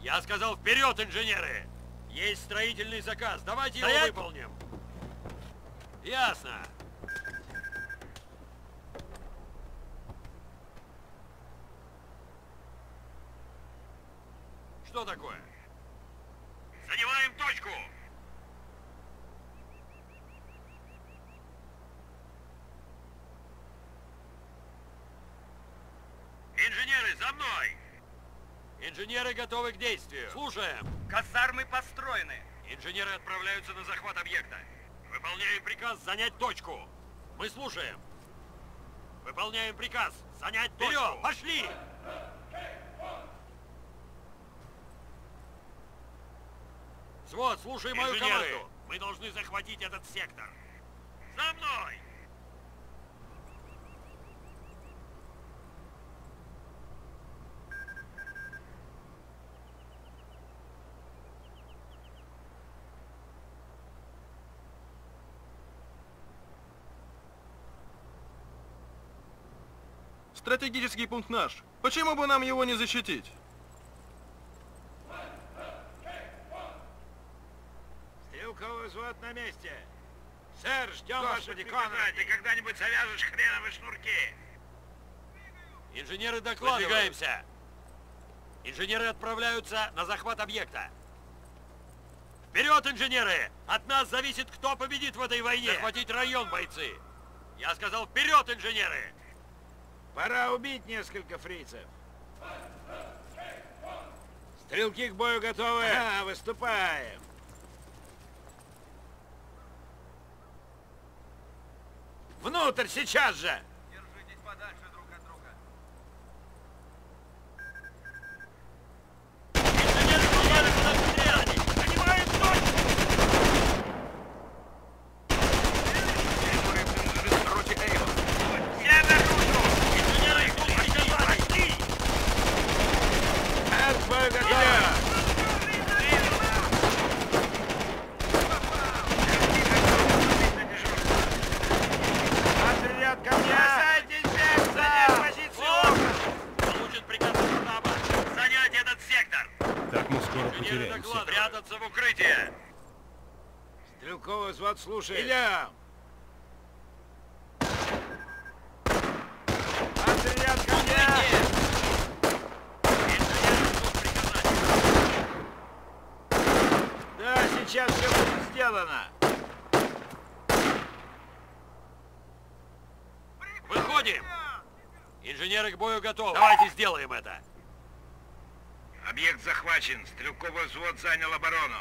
Я сказал, вперед, инженеры! Есть строительный заказ, давайте его выполним. Ясно. Что такое? Занимаем точку! Инженеры, за мной! Инженеры готовы к действию. Слушаем. Казармы построены. Инженеры отправляются на захват объекта. Выполняем приказ занять точку. Мы слушаем. Выполняем приказ занять точку. Вперед! Пошли! Взвод, слушай мою команду. Мы должны захватить этот сектор. За мной! Стратегический пункт наш. Почему бы нам его не защитить? Стрелковый взвод на месте. Сэр, ждем Господи, Конрад, ты когда-нибудь завяжешь хреновые шнурки? Инженеры докладывают. Выдвигаемся. Инженеры отправляются на захват объекта. Вперед, инженеры! От нас зависит, кто победит в этой войне. Захватить район, бойцы. Я сказал, вперед, инженеры! Пора убить несколько фрицев. Стрелки к бою готовы. Выступаем. Внутрь, сейчас же! Держитесь подальше друг от друга. Инженеры попали под обстрелами! Занимаем точку! Все наружу! Инженеры ждут приказаний! К бою готовы! Ко мне! Бросайтесь, занять позицию! Получен приказ штаба занять этот сектор! Так мы скоро потеряемся. Прятаться в укрытие! Стрелковый взвод слушает. Идем! Отряд ко мне! Инженеры ждут приказаний. Да, сейчас все будет сделано! Выходим! Инженеры к бою готовы. Давайте сделаем это. Объект захвачен. Стрелковый взвод занял оборону.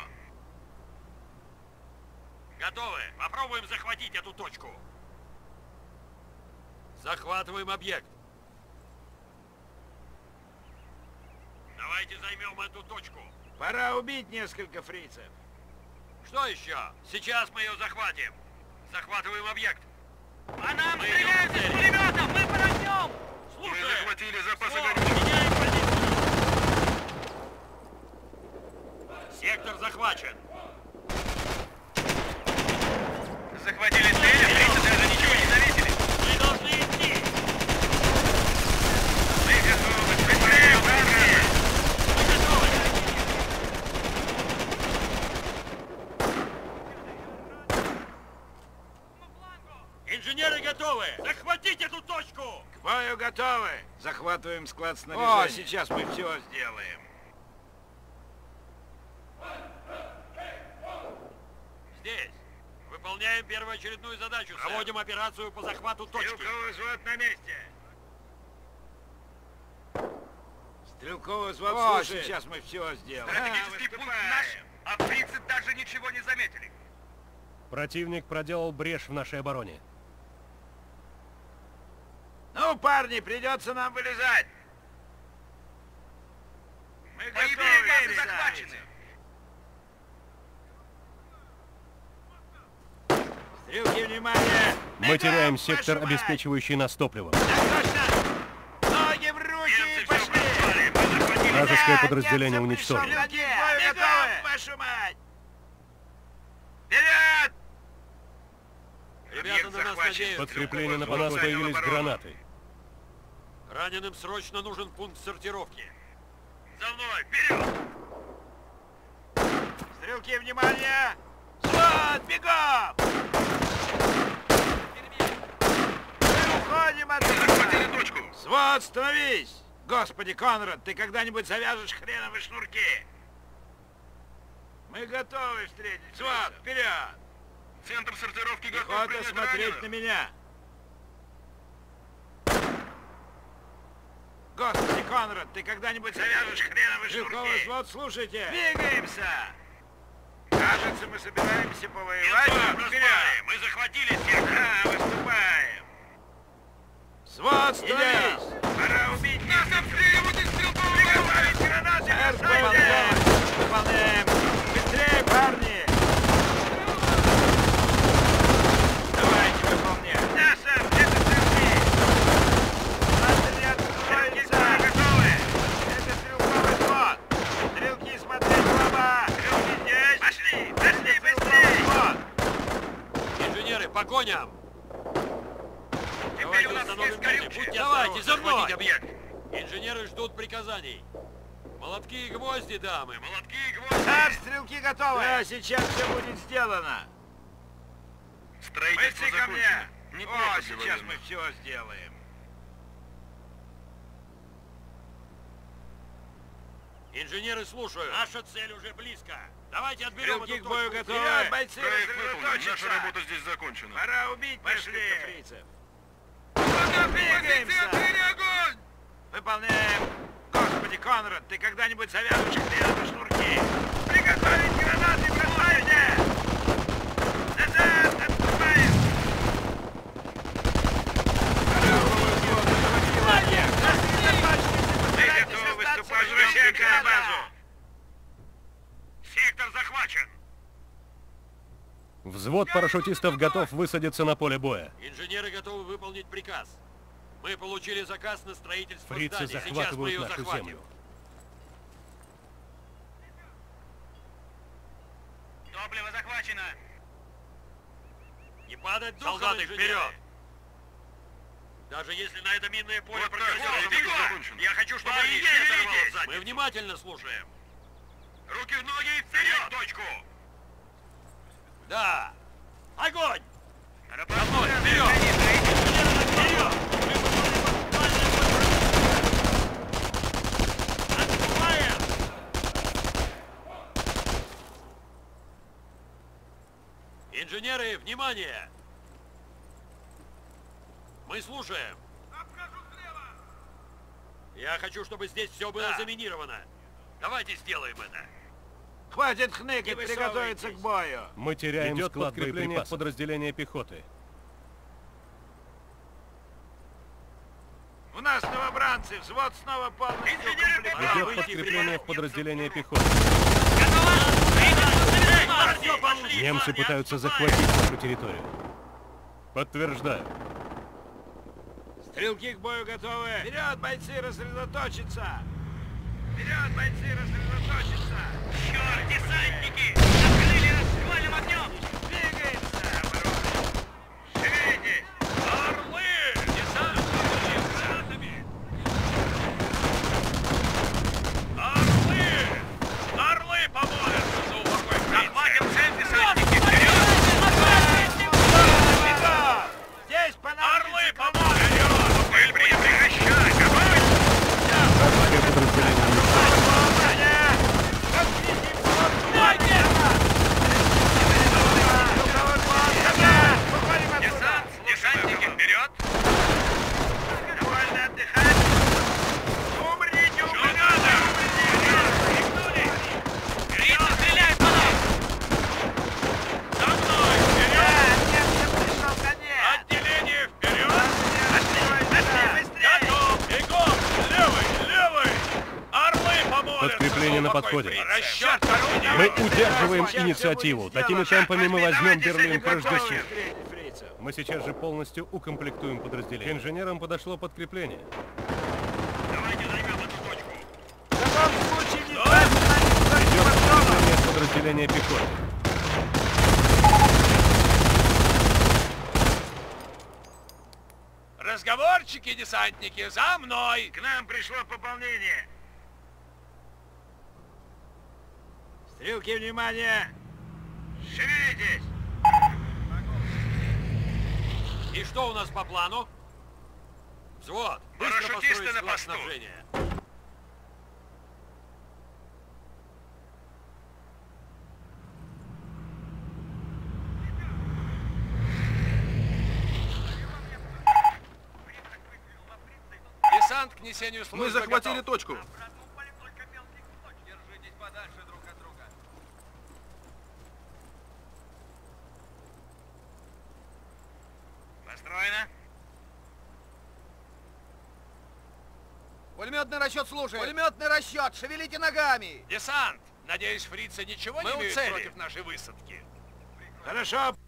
Готовы. Попробуем захватить эту точку. Захватываем объект. Давайте займем эту точку. Пора убить несколько фрицев. Что еще? Сейчас мы ее захватим. Захватываем объект. А нам стреляют из пулеметов! Мы подождем! Слушай! Мы захватили запасы Меняем позицию! Сектор захвачен! Захватили цель, а фрицы даже ничего не заметили! Мы должны идти! Мы готовы! Быстрее, быстрее! Мы готовы! Инженеры готовы! Захватить эту точку! К бою готовы! Захватываем склад снаряжения. О, сейчас мы все сделаем. Здесь. Выполняем первоочередную задачу, сэр. Проводим операцию по захвату точки. Стрелковый взвод на месте. Стрелковый взвод слушает. Сейчас мы все сделаем. Стратегический пункт наш, а фрицы даже ничего не заметили. Противник проделал брешь в нашей обороне. Ну, парни, придется нам вылезать. Мы Боевые базы готовы, захвачены. Стрелки, внимание! Мы теряем сектор, обеспечивающий нас топливом. Так точно! Ноги в руки! Пошли! Вражеское подразделение уничтожено. Готовы! Вашу мать! Вперед! Ребята на нас надеются. Подкрепление на подходе, появились гранаты. Раненым срочно нужен пункт сортировки. За мной! Вперед! Стрелки, внимание! Взвод, бегом! Мы уходим от... Захватили точку. Взвод, становись! Господи, Конрад, ты когда-нибудь завяжешь хреновые шнурки? Мы готовы встретить. Взвод, вперед! Центр сортировки готов Пехота принять смотреть раненых. на меня. Господи, Конрад, ты когда-нибудь завяжешь хреновые шнурки? Взвод, слушайте! Двигаемся! Кажется, мы собираемся повоевать. Вперед! Мы захватили сектор. Да, выступаем. Взвод, становись! Пора убить нас! Обстреливают из стрелкового Приготовить гранаты! Выполняем! Выполняем! Быстрее, парни! Давайте выполнять! Да, сэр, это стрелки! Стрелки готовы! Это стрелковый взвод! Стрелки смотреть в оба! Стрелки здесь! Пошли! Пошли, быстрее! Инженеры, по коням! Теперь у нас есть горючее. Давайте, за мной! Объект. Инженеры ждут приказаний. Молотки и гвозди, дамы. Молотки и гвозди. Сэр, стрелки готовы. Да, сейчас все будет сделано. Строительство Бойцы ко мне. закончено. Неплохо, О, сейчас Северин. мы все сделаем. Инженеры слушают. Наша цель уже близко. Давайте отберем эту точку. Бою готовы. Вперед, бойцы, Проект выполнен. Наша рассредоточиться. работа здесь закончена. Пора убить фрицев. Позиции, открыли огонь! Выполняем. Господи, Конрад, ты когда-нибудь завяжешь хреновые шнурки? Приготовить гранаты, бросайте! Назад, отступаем! Мы готовы выступать в сектор базу. Сектор захвачен. Взвод парашютистов готов высадиться на поле боя. Инженеры готовы выполнить приказ. Мы получили заказ на строительство Фрицы здания. Сейчас мы захватывают ее нашу захватим. землю. Топливо захвачено. Не падать духом, солдаты, вперед! Даже если на это минное поле Вот так, прокатилось, строительство закончено. я хочу, чтобы Парни, они все шевелитесь! оторвало задницу. Мы внимательно слушаем. Руки в ноги и вперед! Точку! Да! Огонь! За мной, Вперед! Вперед! Отступаем! Инженеры, внимание! Мы слушаем. Я хочу, чтобы здесь все было заминировано. Давайте сделаем это. Хватит хныкать, приготовиться к бою. Мы теряем Идет склад подкрепление боеприпасов. Подразделения пехоты. У нас новобранцы, взвод снова полностью укомплектован. Идет подкрепление в подразделение пехоты. Немцы пытаются захватить нашу территорию. Подтверждаю. Стрелки к бою готовы. Вперед, бойцы, рассредоточиться. Вперед, бойцы, рассредоточиться. Черт, десантники! Открыли расшвальным огнем! Двигаемся. Шевелитесь. Орлы! Десантники с гранатами. Орлы! Орлы помолятся за упокой птицы. Захватим цель, десантники! Вперед! Здесь по нам орлы помолятся. Цель принято! Прекращай! Огонь! Вражеское подразделение Десантники, вперед! Довольно отдыхать. Умрите, умрите! Фрицы стреляют по нам! За мной! Вперед! Немцам пришел конец! Отделение вперед! Пошли быстрее! Готов! Бегом! Левый! Левый! Орлы помолятся! Подкрепление на подходе. Расчет Мы удерживаем инициативу. Такими темпами мы возьмем Берлин прежде. Мы сейчас же полностью укомплектуем подразделение. К инженерам подошло подкрепление. Давайте займем эту точку! В таком случае не Идет подкрепление в подразделение пехоты. Разговорчики, десантники, за мной! К нам пришло пополнение. Стрелки, внимание! Шевелитесь! И что у нас по плану? Взвод, быстро Парашютисты построить на склад посту. снабжения. Десант к несению службы Мы захватили готов. точку. Держитесь подальше друг от друга. Построено. Пулеметный расчет служит. Пулеметный расчет, шевелите ногами. Десант! Надеюсь, фрицы ничего не имеют против нашей высадки? Хорошо,